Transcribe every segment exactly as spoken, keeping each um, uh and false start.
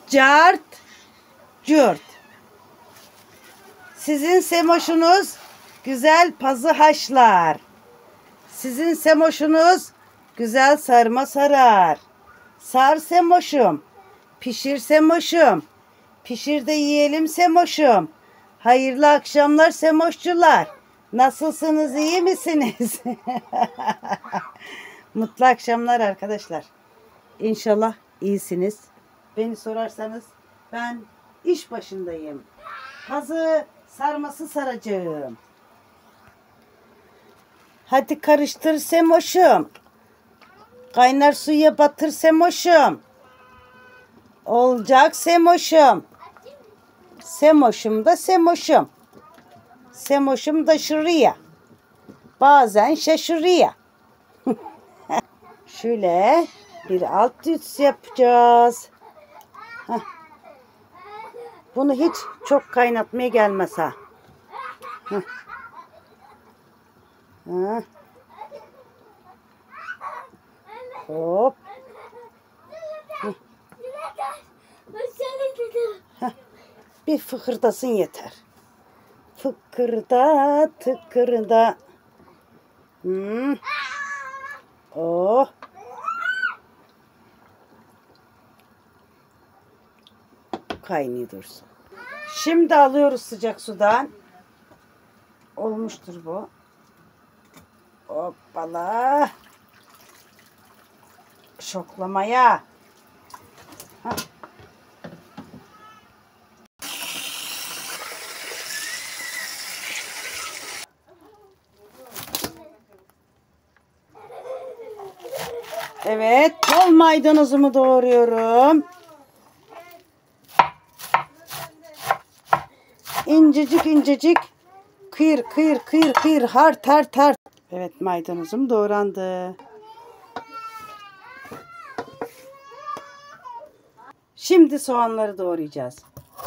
Cart, cürt. Sizin semoşunuz güzel pazı haşlar. Sizin semoşunuz güzel sarma sarar. Sar semoşum, pişir semoşum. Pişir de yiyelim semoşum. Hayırlı akşamlar semoşçular. Nasılsınız, iyi misiniz? Mutlu akşamlar arkadaşlar. İnşallah iyisiniz. Beni sorarsanız ben iş başındayım. Pazı sarması saracağım. Hadi karıştır semoşum. Kaynar suya batır semoşum. Olacak semoşum. Semoşum da semoşum. Semoşum da şuraya. Bazen şaşırıyor. Şöyle bir alt üst yapacağız. Heh. Bunu hiç çok kaynatmaya gelmez ha. Heh. Heh. Hop. Heh. Heh. Bir fıkırdasın yeter. Fıkırda tıkırda. Hmm. Oh. Kaynıyor dursun. Şimdi alıyoruz sıcak sudan. Olmuştur bu. Hoppala. Şoklamaya. Hah. Evet, bol maydanozumu doğruyorum. İncecik incecik kıyır kıyır kıyır kıyır hart hart hart. Evet, maydanozum doğrandı. Şimdi soğanları doğrayacağız.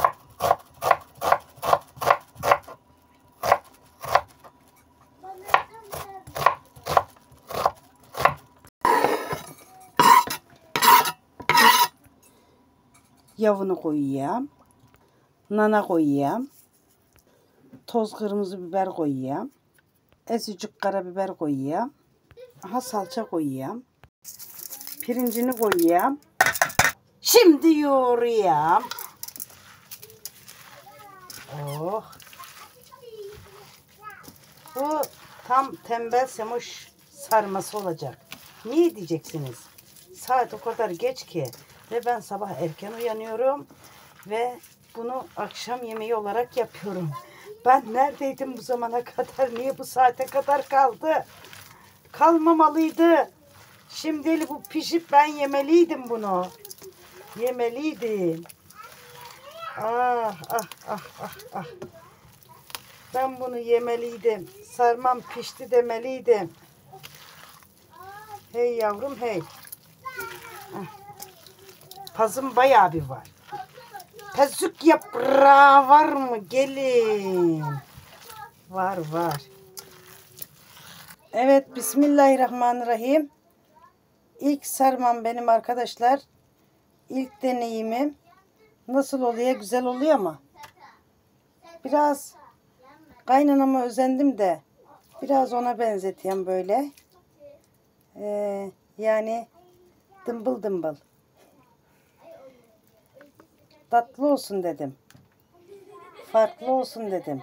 Yavunu koyayım. Nana koyayım. Toz kırmızı biber koyayım. Azıcık karabiber koyayım. Aha, salça koyayım. Pirincini koyayım. Şimdi yoğurayım. Oh. Bu tam tembel semoş sarması olacak. Niye diyeceksiniz? Saat o kadar geç ki ve ben sabah erken uyanıyorum ve bunu akşam yemeği olarak yapıyorum. Ben neredeydim bu zamana kadar? Niye bu saate kadar kaldı? Kalmamalıydı. Şimdi bu pişip ben yemeliydim bunu. Yemeliydim. Ah ah ah ah ah. Ben bunu yemeliydim. Sarmam pişti demeliydim. Hey yavrum hey. Pazım bayağı bir var. Pazuk yaprağı var mı gelin? Var var. Evet, Bismillahirrahmanirrahim. İlk sarmam benim arkadaşlar. İlk deneyimim. Nasıl oluyor? Güzel oluyor mu? Biraz kaynanama özendim de biraz ona benzetiyorum böyle. Ee, yani dımbıl dımbıl. Tatlı olsun dedim. Farklı olsun dedim.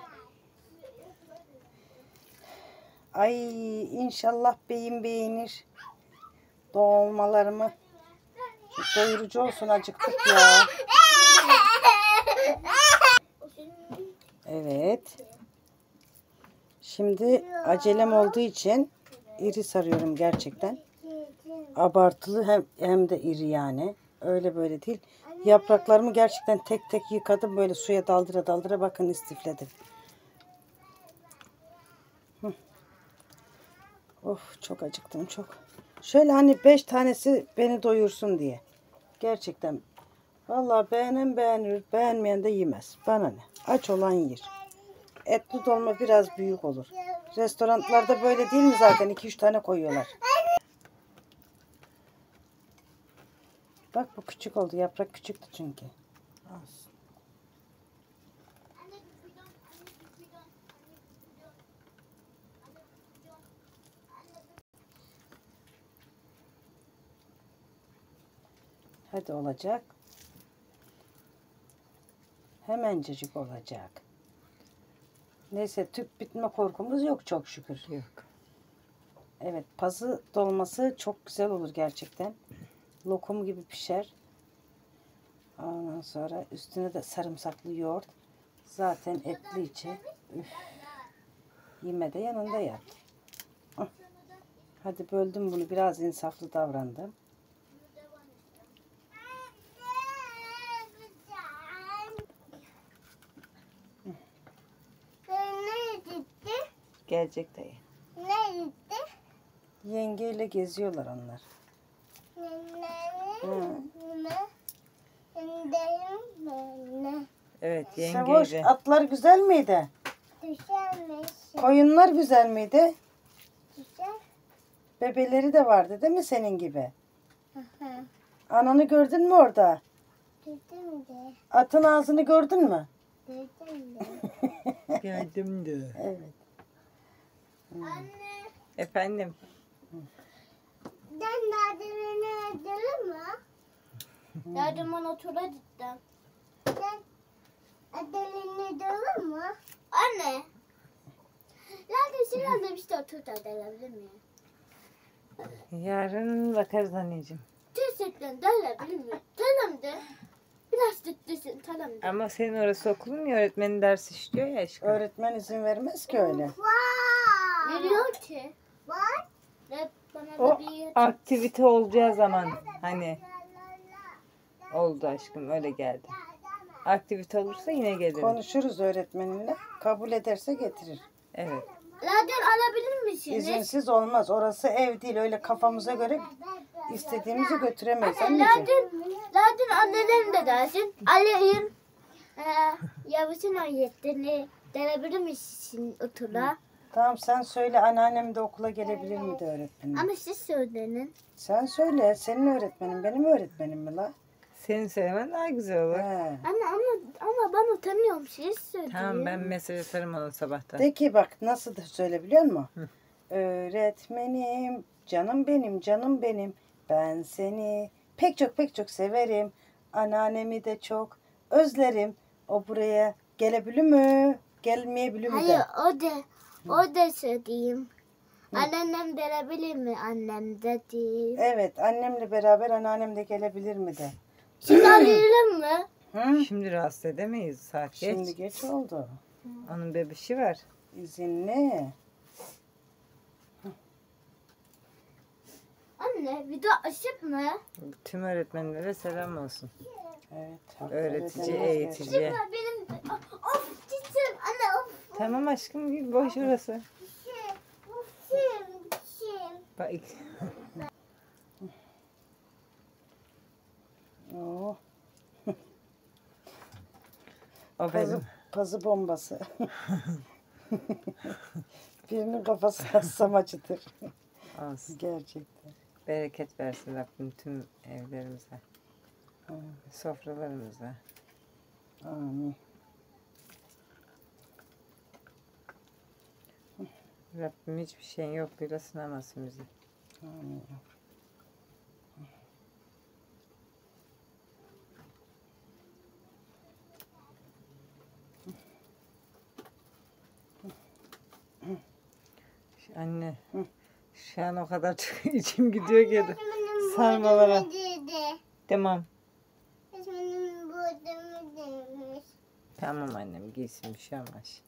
Ay, inşallah beyim beğenir. Dolmalarımı. Doyurucu olsun, acıktık ya. Evet. Şimdi acelem olduğu için iri sarıyorum gerçekten. Abartılı hem, hem de iri yani. Öyle böyle değil. Yapraklarımı gerçekten tek tek yıkadım. Böyle suya daldıra daldıra bakın istifledim. Hı. Of, çok acıktım çok. Şöyle hani beş tanesi beni doyursun diye. Gerçekten. Vallahi beğenen beğenir, beğenmeyen de yemez. Bana ne? Aç olan yer. Etli dolma biraz büyük olur. Restoranlarda böyle değil mi zaten? iki üç tane koyuyorlar. Bak, bu küçük oldu. Yaprak küçüktü çünkü. Olsun. Hadi olacak. Hemencecik olacak. Neyse tüp bitme korkumuz yok çok şükür. Yok. Evet, pazı dolması çok güzel olur gerçekten. Lokum gibi pişer. Ondan sonra üstüne de sarımsaklı yoğurt. Zaten etli içi. Üf. Yeme de yanında yat. Ah. Hadi böldüm bunu. Biraz insaflı davrandım. Gelecek dayı. Ne gitti? Yengeyle geziyorlar onlar. Hı. Evet Savoş, yengeyle. atlar güzel miydi? Düşermiş. Koyunlar güzel miydi? Düşer. Bebeleri de vardı değil mi senin gibi? Hı hı. Ananı gördün mü orada? Duydum de. Atın ağzını gördün mü? Duydum de. Geldim de. Evet. Anne. Efendim. Ben Nadir'ini öldürür mü? Nadir bana tura gittim. Sen Nadir'ini öldürür mü? Anne. Nadir silahla bir şey otur da öldürebilir miyim? Yarın bakarız anneciğim. Gerçekten öldürebilir miyim? Tamam de. Biraz tuttursun tamam de. Ama senin orası okulun ya, öğretmenin dersi işliyor ya aşkım. Öğretmen izin vermez ki öyle. Veriyor ki. Var. Ve bana O da bir aktivite olacağı zaman hani oldu aşkım, öyle geldi. Aktivite olursa yine gelirim. Konuşuruz öğretmeninle. Kabul ederse getirir. Evet. Lader alabilir misiniz? İzinsiz olmaz. Orası ev değil. Öyle kafamıza göre istediğimizi götüremeyiz anneciğim. Lader, Lader annelerim de dersin. Aleyhim. Ee, yavrusun ayetlerini denebilir misin otura? Tamam sen söyle anneannem de okula gelebilir mi de öğretmenim. Ama siz söyleyin. Sen söyle. Senin öğretmenin benim öğretmenim mi la? Senin söylemen daha güzel olur. He. Anne ama ama ben utanıyorum. Siz söyleyin. Tamam, ben mesaj atarım ona sabahtan. De ki bak nasıl da söyle biliyor musun? Hı. Öğretmenim, canım benim, canım benim. Ben seni pek çok pek çok severim. Anneannemi de çok özlerim. O buraya gelebilir mi? Gelmeyebilir mi Hayır de? o da o da söyleyeyim. Anneannem denebilir mi? Annem de değil. Evet, annemle beraber anneannem de gelebilir mi de? Şimdi arayalım mı? Hı? Şimdi rahatsız edemeyiz, saat geç. Şimdi geç oldu. Onun bebişi var. İzinli. Anne video açıp mı? Tüm öğretmenlere selam olsun. Evet. Öğretici, öğretmenimiz eğitici. Ya benim of çiçeğim anne of Tamam aşkım, bir boş orası. çiçeğim of çiçeğim çiçeğim. Bak. Oo, O pazı, benim. pazı bombası. Birinin kafası hassam acıtır. Olsun. Gerçekten. Bereket versin Rabbim tüm evlerimize. Sofralarımıza. Amin. Rabbim hiçbir şeyin yokluğuyla sınamasın bizi. Amin. Şu Anne. Hı. Şu an o kadar çok içim gidiyor ki sarmalara. Tamam. Benim burnumu demiş. Tamam annem, giysin, bir şey olmaz.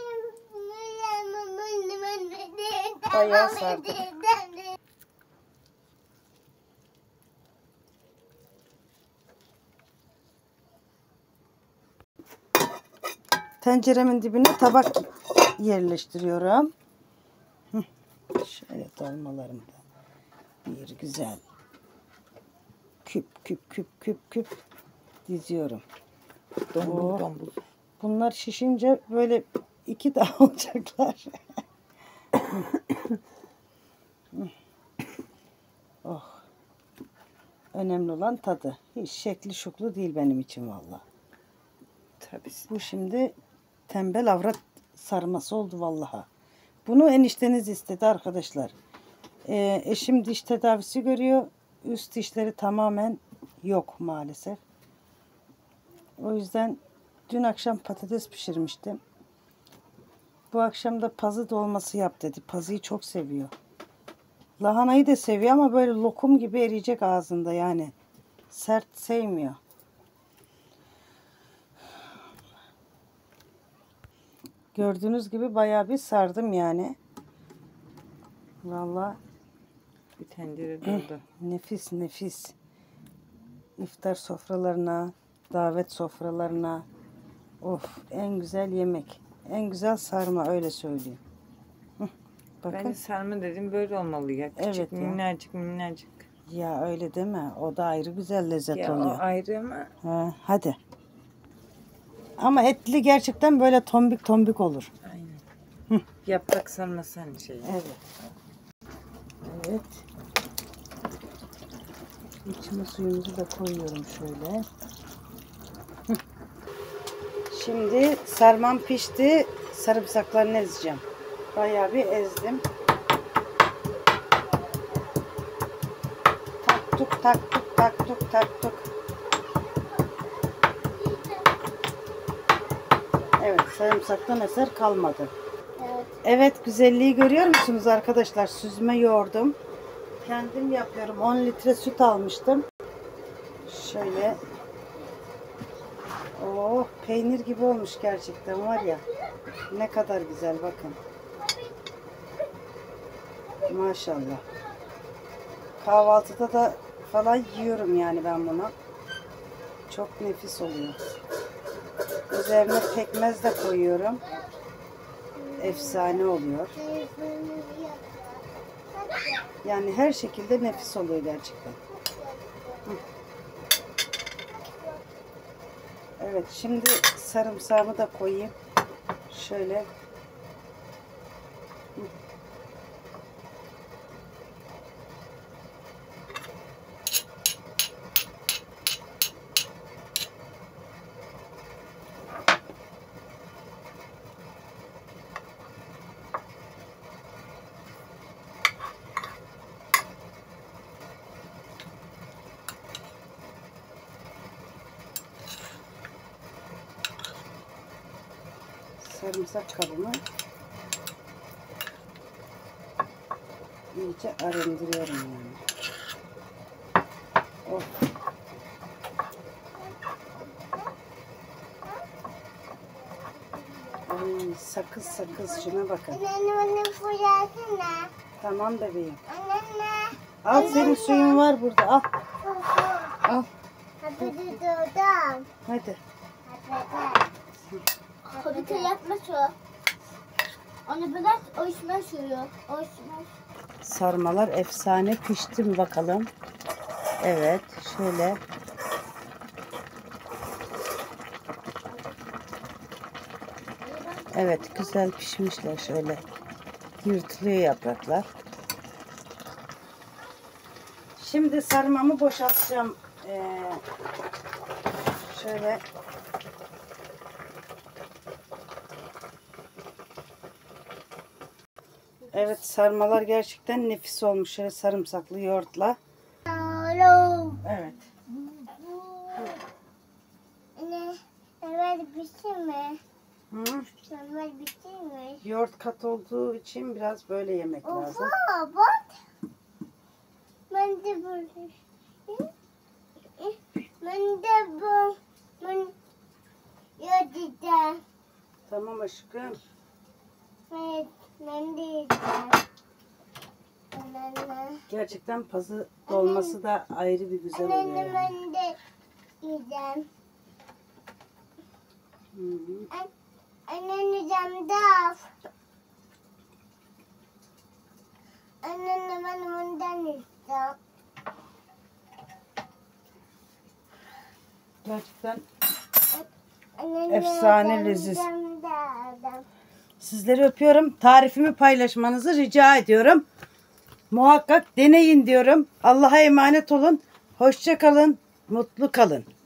Bayağı sardı. Tenceremin dibine tabak yerleştiriyorum. Hı. Şöyle dolmalarımı da bir güzel küp küp küp küp küp diziyorum. Dombul Oh. dombul. Bunlar şişince böyle iki daha olacaklar. Oh. Önemli olan tadı. Hiç şekli şuklu değil benim için valla. Tabii. Bu şimdi tembel avrat sarması oldu vallaha. Bunu enişteniz istedi arkadaşlar. Ee, eşim diş tedavisi görüyor. Üst dişleri tamamen yok maalesef. O yüzden dün akşam patates pişirmiştim. Bu akşam da pazı dolması yap dedi. Pazıyı çok seviyor. Lahanayı da seviyor ama böyle lokum gibi eriyecek ağzında yani. Sert sevmiyor. Gördüğünüz gibi bayağı bir sardım yani. Vallahi Bir tencere doldu. nefis nefis. İftar sofralarına, davet sofralarına. Of, en güzel yemek. En güzel sarma, öyle söyleyeyim. Hı, bakın. Bence sarma dedim böyle olmalı ya. Küçük Evet ya. minnacık minnacık. Ya öyle deme. O da ayrı güzel lezzet Ya oluyor. o ayrı ama Ha, hadi. Ama etli gerçekten böyle tombik tombik olur. aynen. Yaprak sarması hani şey. Evet. Evet. İçine suyumuzu da koyuyorum şöyle. Hı. Şimdi sarmam pişti. Sarımsaklarını ezeceğim. Bayağı bir ezdim. Taktuk taktuk taktuk taktuk. Evet, sarımsaktan eser kalmadı. Evet. Evet, güzelliği görüyor musunuz arkadaşlar? Süzme yoğurdum. Kendim yapıyorum. on litre süt almıştım. Şöyle. Oh, peynir gibi olmuş gerçekten var ya. Ne kadar güzel bakın. Maşallah. Kahvaltıda da falan yiyorum yani ben bunu. Çok nefis oluyor. Üzerine pekmez de koyuyorum. Efsane oluyor. Yani her şekilde nefis oluyor gerçekten. Hı. Evet, şimdi sarımsağımı da koyayım. Şöyle. Hı. Sarımsak kabımı iyice arındırıyorum yani. Oh. Ay, sakız sakız şuna bakın. Anne bana fırlasana. Tamam bebeğim. Anne. Al, senin suyun var burada, al. Al. Hadi durdum. Hadi. Hadi yapma şu. Onu bırak, o içme suyu. O içme. Sarmalar efsane pişti mi bakalım. Evet, şöyle. Evet, güzel pişmişler şöyle. Yırtılıyor yapraklar. Şimdi sarmamı boşaltacağım. Ee, şöyle. Evet, sarmalar gerçekten nefis olmuş. Şöyle sarımsaklı yoğurtla. Alo. Evet. Anne, evet bitti mi? Hı? Evet bitti mi? Yoğurt kat olduğu için biraz böyle yemek lazım. Oha bak. Ben de böyle. Ben de bu. Ben yiyeceğim. Tamam aşkım. Evet, ben de yiyeceğim. Anne. Gerçekten pazı dolması da ayrı bir güzel oluyor Anne yani. ben de yiyeceğim. Hı hı. Anne yiyeceğim de. Anne ben bundan yiyeceğim. Gerçekten Anne, efsane ben leziz. yiyeceğim de. Sizleri öpüyorum. Tarifimi paylaşmanızı rica ediyorum. Muhakkak deneyin diyorum. Allah'a emanet olun. Hoşça kalın. Mutlu kalın.